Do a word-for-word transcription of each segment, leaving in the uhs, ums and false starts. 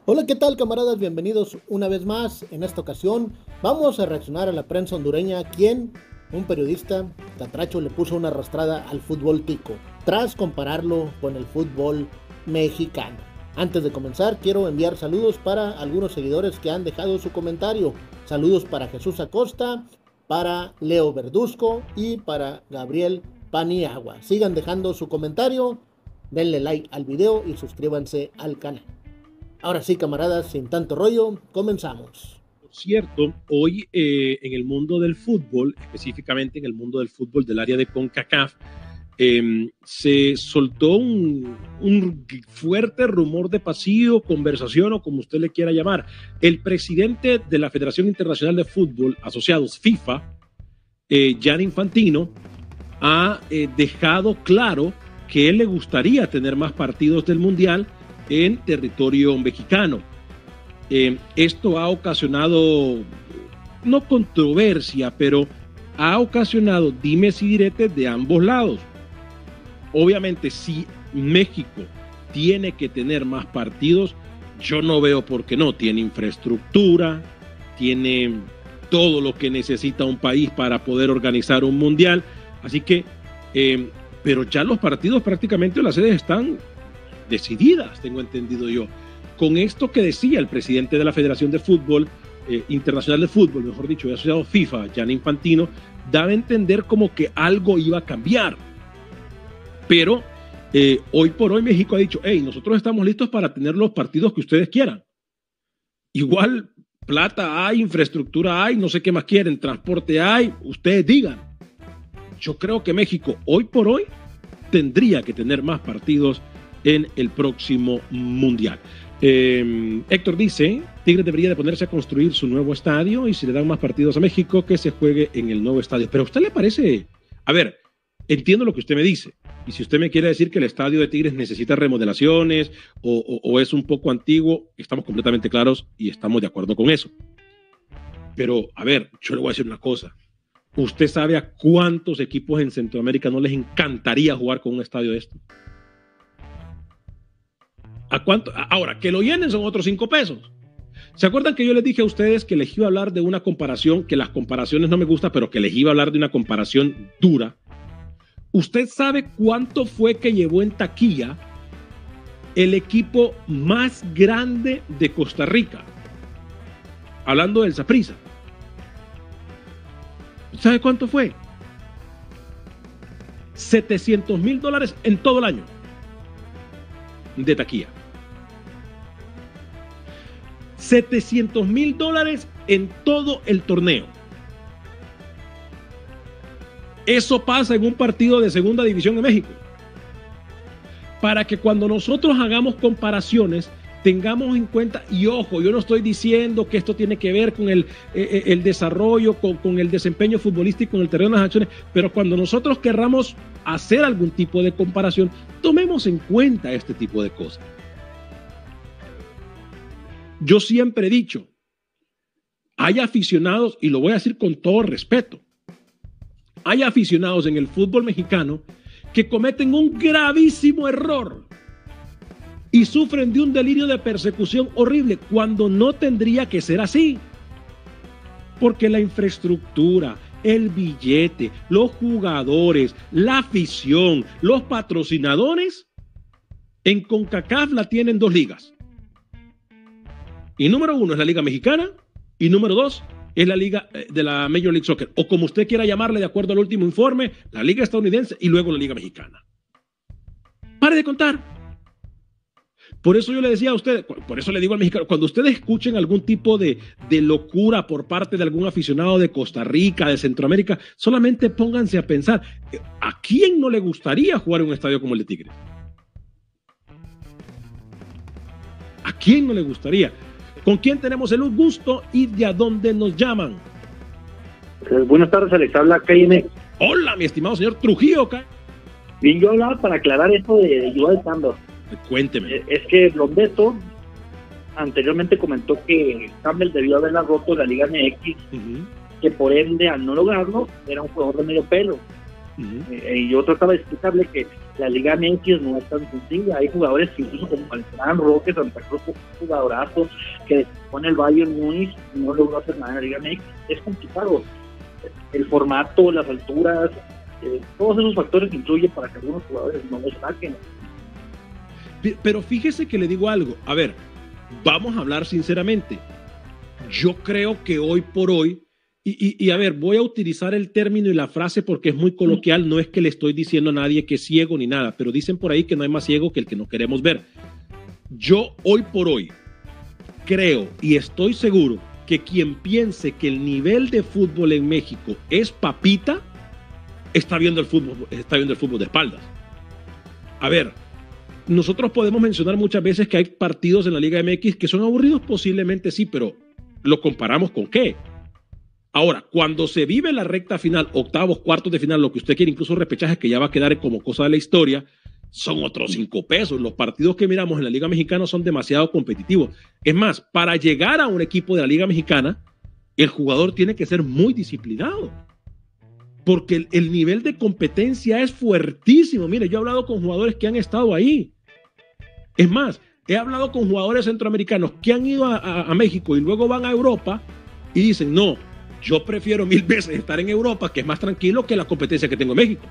Hola, ¿qué tal, camaradas? Bienvenidos una vez más. En esta ocasión vamos a reaccionar a la prensa hondureña, quien un periodista catracho le puso una arrastrada al fútbol tico, tras compararlo con el fútbol mexicano. Antes de comenzar, quiero enviar saludos para algunos seguidores que han dejado su comentario. Saludos para Jesús Acosta, para Leo Verduzco y para Gabriel Paniagua. Sigan dejando su comentario, denle like al video y suscríbanse al canal. Ahora sí, camaradas, sin tanto rollo, comenzamos. Por cierto, hoy eh, en el mundo del fútbol, específicamente en el mundo del fútbol del área de CONCACAF, eh, se soltó un, un fuerte rumor de pasillo, conversación o como usted le quiera llamar. El presidente de la Federación Internacional de Fútbol, asociados FIFA, eh, Gianni Infantino, ha eh, dejado claro que él le gustaría tener más partidos del Mundial en territorio mexicano. Eh, esto ha ocasionado, no controversia, pero ha ocasionado dimes y diretes de ambos lados. Obviamente, si México tiene que tener más partidos, yo no veo por qué no. Tiene infraestructura, tiene todo lo que necesita un país para poder organizar un mundial. Así que, eh, pero ya los partidos prácticamente, las sedes están decididas, tengo entendido yo. Con esto que decía el presidente de la Federación de Fútbol eh, Internacional de Fútbol, mejor dicho, de asociado FIFA, Gianni Infantino, daba a entender como que algo iba a cambiar. Pero eh, hoy por hoy México ha dicho, hey, nosotros estamos listos para tener los partidos que ustedes quieran. Igual plata hay, infraestructura hay, no sé qué más quieren, transporte hay, ustedes digan. Yo creo que México hoy por hoy tendría que tener más partidos en el próximo mundial. Eh, Héctor dice, Tigres debería de ponerse a construir su nuevo estadio y si le dan más partidos a México, que se juegue en el nuevo estadio. Pero a usted le parece, a ver, entiendo lo que usted me dice, y si usted me quiere decir que el estadio de Tigres necesita remodelaciones o, o, o es un poco antiguo, estamos completamente claros y estamos de acuerdo con eso. Pero, a ver, yo le voy a decir una cosa. ¿Usted sabe a cuántos equipos en Centroamérica no les encantaría jugar con un estadio de esto? ¿A cuánto? Ahora, que lo llenen son otros cinco pesos. ¿Se acuerdan que yo les dije a ustedes que les iba a hablar de una comparación, que las comparaciones no me gustan, pero que les iba a hablar de una comparación dura? ¿Usted sabe cuánto fue que llevó en taquilla el equipo más grande de Costa Rica? Hablando del Saprissa. ¿Sabe cuánto fue? setecientos mil dólares en todo el año de taquilla. setecientos mil dólares en todo el torneo. Eso pasa en un partido de segunda división en México. Para que cuando nosotros hagamos comparaciones tengamos en cuenta, y ojo, yo no estoy diciendo que esto tiene que ver con el, eh, el desarrollo, con, con el desempeño futbolístico en el terreno de las acciones, pero cuando nosotros querramos hacer algún tipo de comparación, tomemos en cuenta este tipo de cosas. Yo siempre he dicho, hay aficionados, y lo voy a decir con todo respeto, hay aficionados en el fútbol mexicano que cometen un gravísimo error y sufren de un delirio de persecución horrible cuando no tendría que ser así. Porque la infraestructura, el billete, los jugadores, la afición, los patrocinadores, en CONCACAF la tienen dos ligas. Y número uno es la Liga Mexicana y número dos es la Liga de la Major League Soccer. O como usted quiera llamarle de acuerdo al último informe, la Liga Estadounidense y luego la Liga Mexicana. Pare de contar. Por eso yo le decía a usted, por eso le digo al mexicano, cuando ustedes escuchen algún tipo de, de locura por parte de algún aficionado de Costa Rica, de Centroamérica, solamente pónganse a pensar, ¿a quién no le gustaría jugar en un estadio como el de Tigres? ¿A quién no le gustaría? ¿Con quién tenemos el gusto y de a dónde nos llaman? Eh, buenas tardes, Alex, habla K M. Hola, mi estimado señor Trujillo. Bien, yo hablaba para aclarar esto de, de Joel Campbell. Cuénteme. Eh, es que Blondeto anteriormente comentó que Campbell debió haberla roto en la Liga M X, uh-huh. que por ende, al no lograrlo, era un jugador de medio pelo. Uh-huh. Eh, y yo trataba de explicarle que la Liga M X no es tan sencilla. Hay jugadores que incluso como Alfredo Roque, Santa Cruz, un jugadorazo que pone el Bayern Múnich y no logró hacer nada en la Liga M X. Es complicado. El formato, las alturas, eh, todos esos factores influyen para que algunos jugadores no los saquen. Pero fíjese que le digo algo. A ver, vamos a hablar sinceramente. Yo creo que hoy por hoy, y, y, y a ver, voy a utilizar el término y la frase porque es muy coloquial, no es que le estoy diciendo a nadie que es ciego ni nada, pero dicen por ahí que no hay más ciego que el que no queremos ver. Yo hoy por hoy creo y estoy seguro que quien piense que el nivel de fútbol en México es papita, está viendo el fútbol, está viendo el fútbol de espaldas. A ver, nosotros podemos mencionar muchas veces que hay partidos en la Liga M X que son aburridos, posiblemente sí, pero ¿lo comparamos con qué? Ahora, cuando se vive la recta final, octavos, cuartos de final, lo que usted quiere, incluso repechajes, que ya va a quedar como cosa de la historia, son otros cinco pesos. Los partidos que miramos en la Liga Mexicana son demasiado competitivos. Es más, para llegar a un equipo de la Liga Mexicana, el jugador tiene que ser muy disciplinado, porque el, el nivel de competencia es fuertísimo. Mire, yo he hablado con jugadores que han estado ahí. Es más, he hablado con jugadores centroamericanos que han ido a, a, a México y luego van a Europa y dicen, no, yo prefiero mil veces estar en Europa, que es más tranquilo que la competencia que tengo en México.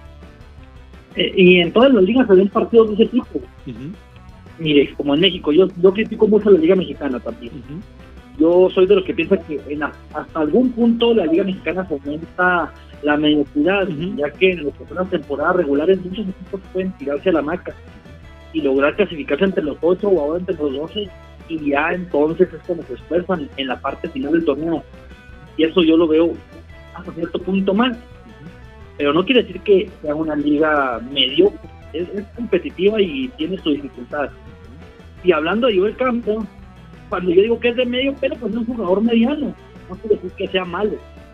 Eh, y en todas las ligas se ven partidos de ese tipo. Uh-huh. Mire, como en México, yo, yo critico mucho la Liga Mexicana también. Uh-huh. Yo soy de los que piensa que en la, hasta algún punto la Liga Mexicana fomenta la mediocridad, uh-huh. ya que en las primeras temporadas regulares muchos equipos pueden tirarse a la maca y lograr clasificarse entre los ocho o ahora entre los doce, y ya entonces es como se esfuerzan en la parte final del torneo. Y eso yo lo veo hasta cierto punto mal. Uh-huh. Pero no quiere decir que sea una liga mediocre. Es, es competitiva y tiene su dificultad. Uh-huh. Y hablando de Joel Campbell, cuando yo digo que es de medio, pero pues es un jugador mediano. No quiere decir que sea malo.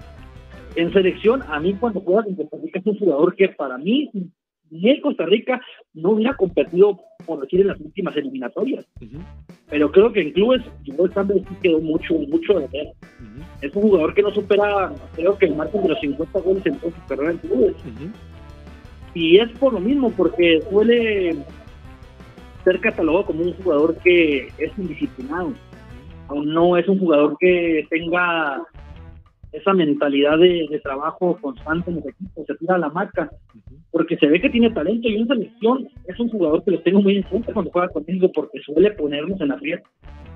En selección, a mí cuando juegas en Costa Rica es un jugador que para mí, ni en Costa Rica, no hubiera competido, por decir, en las últimas eliminatorias. Uh-huh. Pero creo que en clubes, Joel Campbell sí quedó mucho, mucho de ver. Uh-huh. Es un jugador que no supera, creo que el margen de los cincuenta goles en toda su carrera en clubes. Uh-huh. Y es por lo mismo, porque suele ser catalogado como un jugador que es indisciplinado. Uh-huh. Aún no es un jugador que tenga esa mentalidad de, de trabajo constante en los equipos, se tira a la marca, uh-huh. porque se ve que tiene talento, y en selección es un jugador que lo tengo muy en cuenta cuando juega conmigo, porque suele ponernos en la fiesta.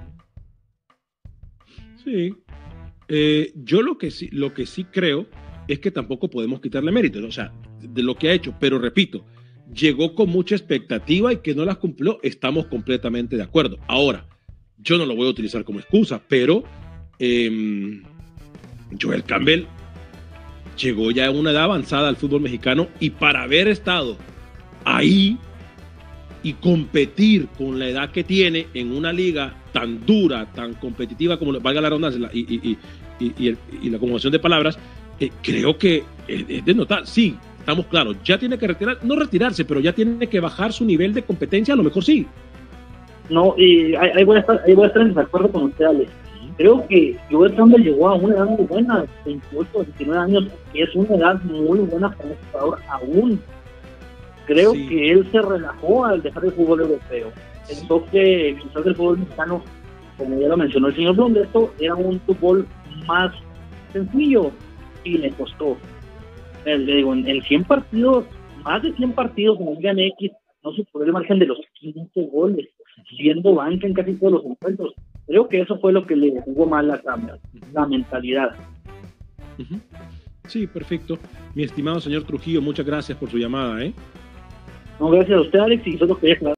Sí. Eh, yo lo que sí, lo que sí creo es que tampoco podemos quitarle mérito, ¿no? O sea, de lo que ha hecho, pero repito, llegó con mucha expectativa y que no las cumplió, estamos completamente de acuerdo. Ahora, yo no lo voy a utilizar como excusa, pero eh, Joel Campbell llegó ya a una edad avanzada al fútbol mexicano, y para haber estado ahí y competir con la edad que tiene en una liga tan dura, tan competitiva como, valga la redundancia y, y, y, y, y, el, y la conjugación de palabras, eh, creo que es de notar. Sí, estamos claros, ya tiene que retirar, no retirarse, pero ya tiene que bajar su nivel de competencia, a lo mejor sí. No, y ahí, ahí, voy a estar, ahí voy a estar en desacuerdo con usted, Alex. Creo que Joel Campbell llegó a una edad muy buena, veintiocho, veintinueve años, y es una edad muy buena para un jugador aún. Creo sí. que él se relajó al dejar el fútbol europeo. Pensó sí. que quizás el fútbol mexicano, como ya lo mencionó el señor Blum, esto era un fútbol más sencillo, y le costó. Le digo, en cien partidos, más de cien partidos en la Liga M X, no superó el margen de los quince goles, siendo banca en casi todos los encuentros. Creo que eso fue lo que le jugó mal a Campbell, uh-huh. la mentalidad. Uh-huh. Sí, perfecto. Mi estimado señor Trujillo, muchas gracias por su llamada, ¿eh? No, gracias a usted, Alex, y solo quería aclarar.